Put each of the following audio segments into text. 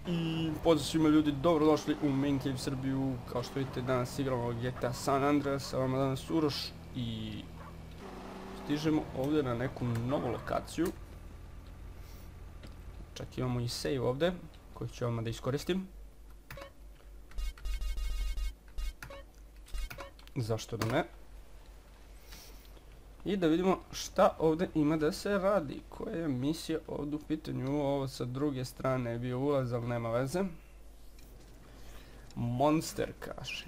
I pozdrav svima ljudi, dobrodošli u Man Cave Srbiju. Kao što vidite, danas igramo GTA San Andreas, a vama danas Uroš i stižemo ovdje na neku novu lokaciju. Čak imamo i save ovdje, koji ću vam da iskoristim. Zašto da ne? I da vidimo šta ovdje ima da se radi. Koja je misija ovdje u pitanju. Ovo sa druge strane je bio ulaz, ali nema veze. Monster kaže.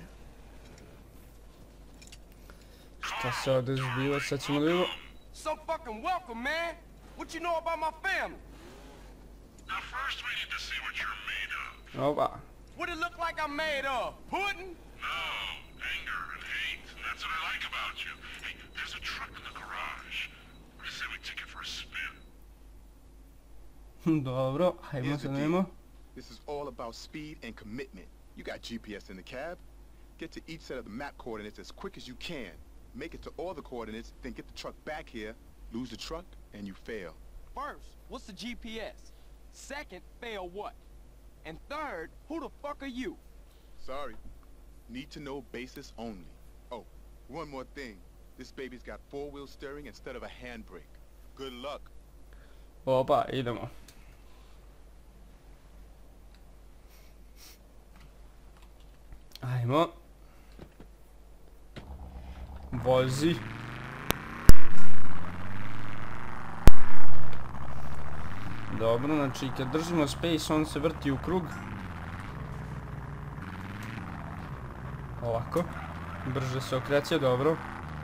Šta se ovdje zbiva, sad ćemo da vidimo. So fucking welcome, man. What you know about my family? Now first we need to see what you're made of. Opa. What it look like I'm made of? Pudding? No, anger and hate, and that's what I like about you. Hey, there's a truck in the garage. I say we take it for a spin. Dobro, hajmo se nemo. This is all about speed and commitment. You got GPS in the cab. Get to each set of the map coordinates as quick as you can. Make it to all the coordinates, then get the truck back here, lose the truck, and you fail. First, what's the GPS? Second, fail what? And third, who the fuck are you? Sorry. Need to know basis only. Oh, one more thing. This baby's got four-wheel steering instead of a handbrake. Good luck. Opa, idemo. Ajmo. Vozi. Dobro, znači kad držimo space on se vrti u krug. Ovako. Brže se okreće, dobro.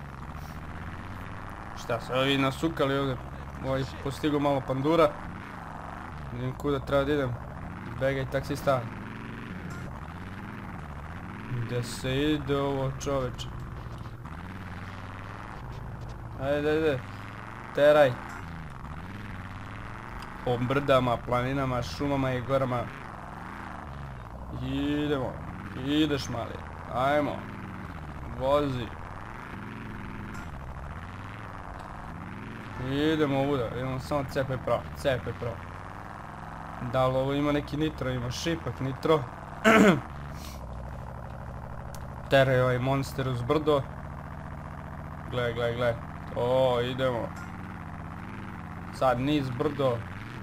Šta se ovi nasukali ovdje? Ovaj postigo malo pandura. Vidim kuda treba da idem. Begaj taksista. Gdje se ide ovo čoveče? Ajde. Teraj. Po brdama, planinama, šumama i gorama. Idemo. Ideš mali. Ajmo. Vozi. Idemo ovuda. Idemo samo cepaj pravo. Da li ovo ima neki nitro? Ima šipak nitro. Teraj ovaj monster uz brdo. Gle. O, idemo. Sad niz brdo.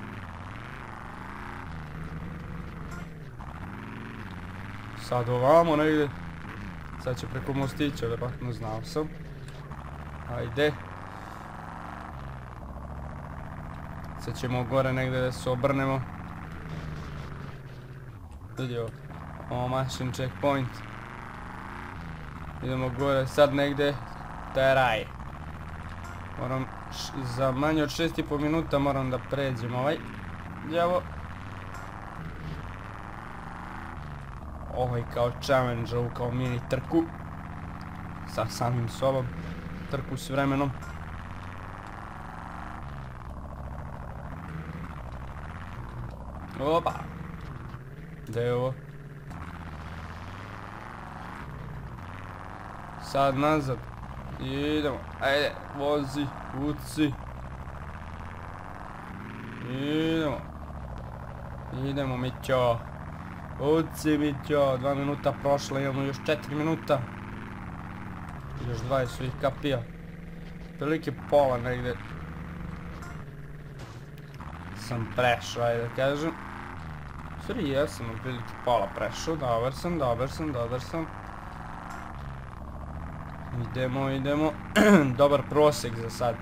Sad ovamo negdje. Sad će preko mostića, vjerojatno znao sam. Ajde. Sad ćemo gore negdje da se obrnemo. Vidio. Omašen checkpoint. Idemo gore sad negdje. Teraj. Moram za manje od 6,5 minuta moram da pređem ovaj. Djevo. Ovo je kao challenge, ovu kao mini trku. Sa samim sobom. Trku s vremenom. Opa. Gdje je ovo? Sad nazad. Idemo. Ajde, vozi, uci. Idemo Mićo. Uci Mićo, 2 minuta prošla, imamo još 4 minuta. Još 20 svih kapija. Prilike pola negdje. Sam prešao, ajde da kažem. Sorry, ja sam prilike pola prešao, dobar sam. Idemo. Dobar prosjek za sad.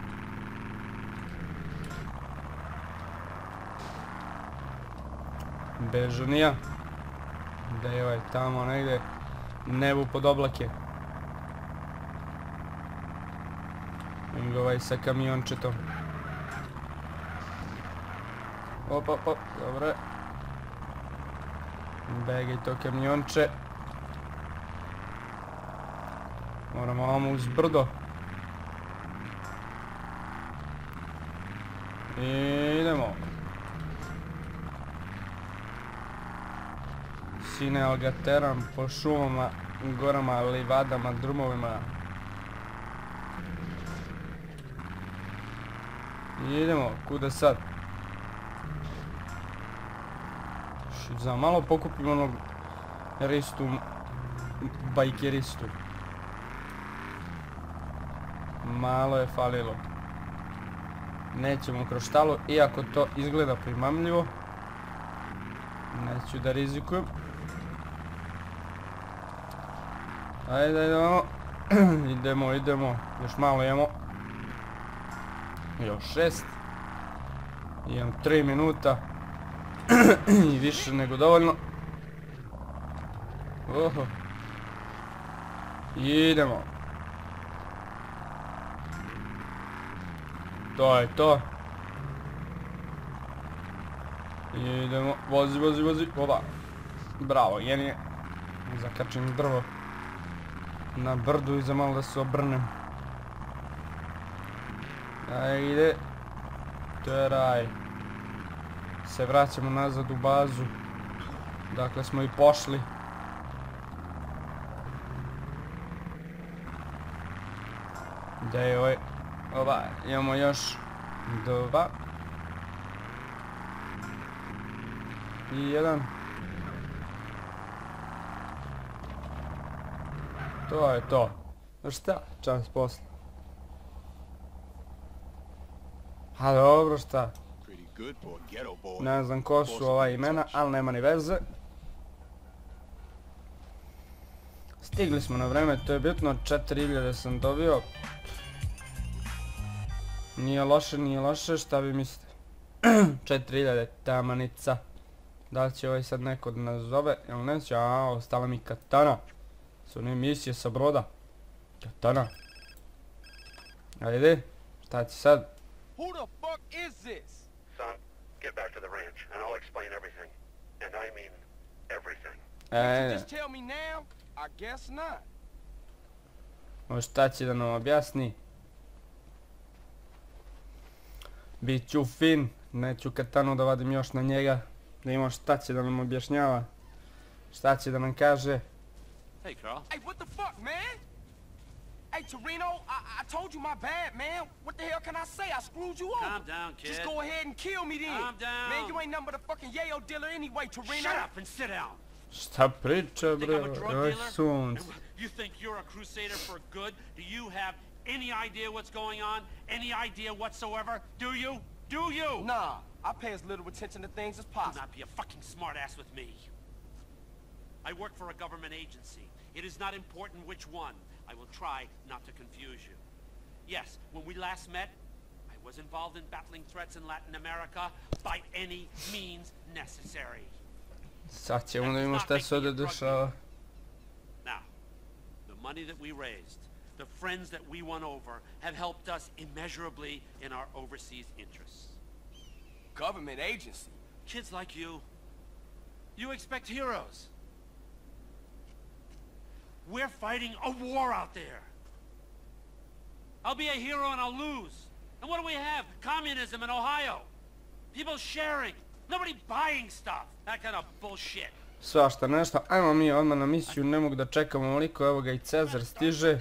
Bežanija. Gdje je ovaj tamo negdje? Nebu pod oblake. Vidim ga ovaj sa kamiončetom. Op, dobro. Begaj to kamionče. Moramo ovamo uz brdo. Idemo. Sine, ali ga teram po šumama, gorama, livadama, drumovima. Idemo, kuda sad? Znači, za malo pokupim onog ristu, bajkeristu. Malo je falilo. Nećemo kroz štalu, iako to izgleda primamljivo. Neću da rizikujem. Ajde, idemo. Još malo imamo. Još 6. Imam 3 minuta. I više nego dovoljno. Oho. Idemo. To je to. Idemo. Vozi. Oba. Bravo, genije. Zakačim drvo na brdu i za malo da se obrnem. Ajde. Teraj. Se vraćamo nazad u bazu. Dakle smo i pošli. Gdje je ovaj? Oba, imamo još 2. I 1. To je to. Šta? Čas posla. A dobro, šta? Ne znam ko su ova imena, ali nema ni veze. Stigli smo na vreme, to je bitno. 4000 sam dobio. Nije loše, šta vi mislite? 4000 tamanica. Da li će ovaj sad neko da nas zove? Jel neće? A, ostala mi katana. Su one misije sa broda. Katana. Ajde, šta će sad? Who the fuck is this? Son, get back to the ranch and I'll explain everything. And I mean everything. You just tell me now? I guess not. Šta će da nam objasni? Biću fin, neću katanu da vadim još na njega. Da imamo šta će da nam objašnjava. Šta će da nam kaže. Hey, Carl. Hey, what the fuck, man? Hey, Torino, I told you my bad, man. What the hell can I say? I screwed you over. Calm down, kid. Just go ahead and kill me then. Calm down. Man, you ain't nothing but a fucking yayo dealer anyway, Torino. Shut up and sit down. Šta priča, You think bre? I'm a drug Oj, dealer? sunce. You think you're a crusader for good? Do you have any idea what's going on? Any idea whatsoever? Do you? Do you? Nah, I pay as little attention to things as Do possible. not be a fucking smartass with me. I work for a government agency. It is not important which one. I will try not to confuse you. Yes, when we last met, I was involved in battling threats in Latin America by any means necessary. Sad ćemo da vidimo šta se ovdje dešava. Now, the money that we raised, the friends that we won over, have helped us immeasurably in our overseas interests. Government agency. Kids like you, you expect heroes. We're fighting a war out there. I'll be a hero and I'll lose. And what do we have? Communism in Ohio. People sharing. Nobody buying stuff. That kind of bullshit. Svašta nešto, ajmo mi odmah na misiju, ne mogu da čekam ovoliko, evo ga i Cezar stiže.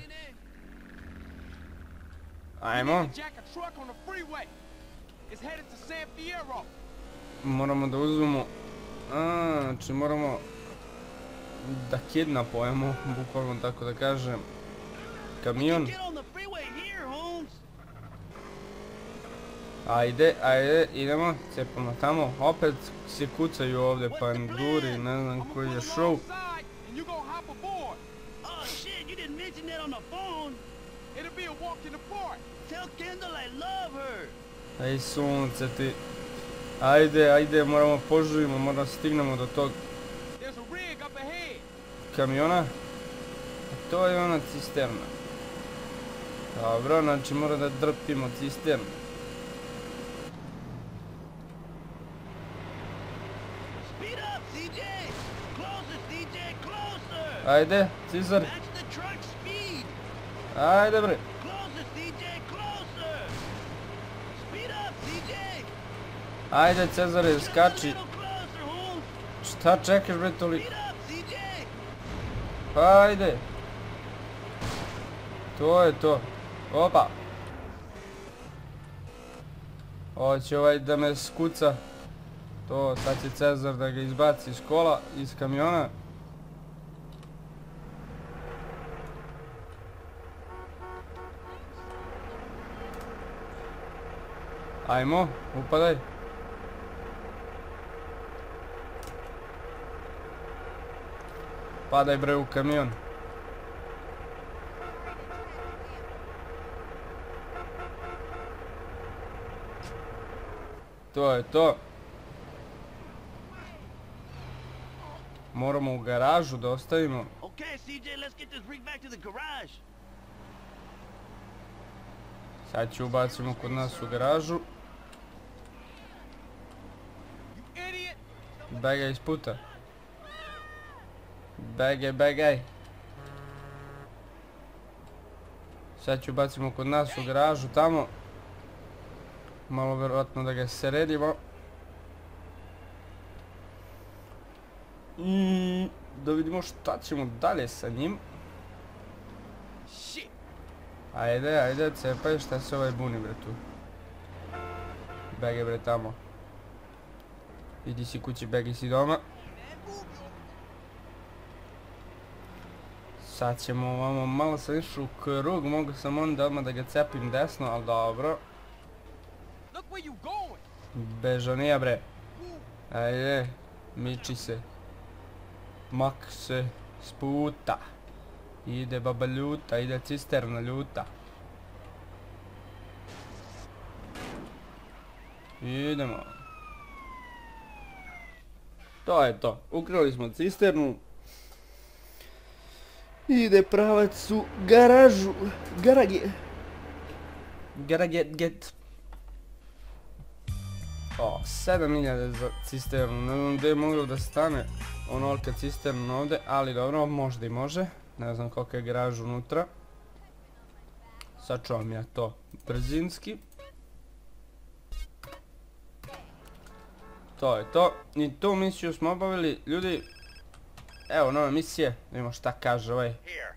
Ajmo. Jack a truck on the freeway. It's headed to San Fierro. Moramo da uzmemo, znači moramo da kidnapujemo, bukvalno tako da kažem, kamion. Ajde, idemo, cepamo tamo, opet se kucaju ovdje panduri, ne znam koji je show. Ej sunce ti, ajde, moramo požurimo, moramo da stignemo do tog kamiona. A to je ona cisterna. Dobro, znači mora da drpimo cisternu. Ajde, Cezar. Ajde bre. Ajde Cezare, skači. Šta čekaš bre toliko? Ajde. To je to. Opa. Hoće ovaj da me skuca. To, sad će Cezar da ga izbaci iz kola, iz kamiona. Ajmo, upadaj. Padaj bre u kamion. To je to. Moramo u garažu da ostavimo. Okay, CJ, let's get this rig back to the garage. Sad ću ubacimo kod nas u garažu. Begaj iz puta. Begaj. Sad ću ubacimo kod nas u garažu tamo. Malo vjerojatno da ga sredimo. I da vidimo šta ćemo dalje sa njim. Ajde, cepaj, šta se ovaj buni bre tu. Begaj bre tamo. Idi si kući, begaj si doma. Sad ćemo ovamo, malo sam išao u krug, mogu sam onda odmah da ga cepim desno, ali dobro. Bežanija bre. Ajde, miči se. Mak se s puta. Ide baba ljuta, ide cisterna ljuta. Idemo. To je to, ukrali smo cisternu. Ide pravac u garažu. Get. O, 7000 za cisternu, ne znam gdje je moglo da stane onolika cisterna ovdje, ali dobro, možda i može. Ne znam koliko je garaž unutra. Sačuvam ja to brzinski. To je to. I tu misiju smo obavili, ljudi. Evo nove misije, da vidimo šta kaže ovaj.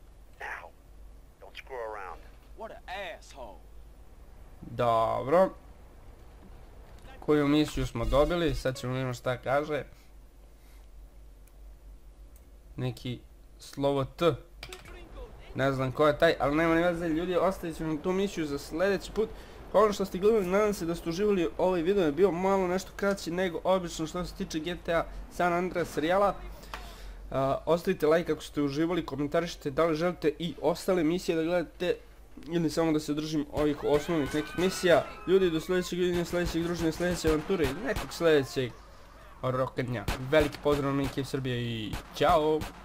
Dobro. Koju misiju smo dobili, sad ćemo vidimo šta kaže. Neki slovo T. Ne znam ko je taj, ali nema ni veze ljudi, ostavit ćemo tu misiju za sljedeći put. Hvala što ste gledali, nadam se da ste uživali. Ovaj video je bio malo nešto kraći nego obično što se tiče GTA San Andreas serijala. Ostavite like ako ste uživali, komentarišite da li želite i ostale misije da gledate ili samo da se držim ovih osnovnih nekih misija. Ljudi, do sljedećeg viđenja, sljedećeg druženja, sljedeće avanture i nekog sljedećeg rokadnja. Veliki pozdrav na Minkev Srbije i ćao!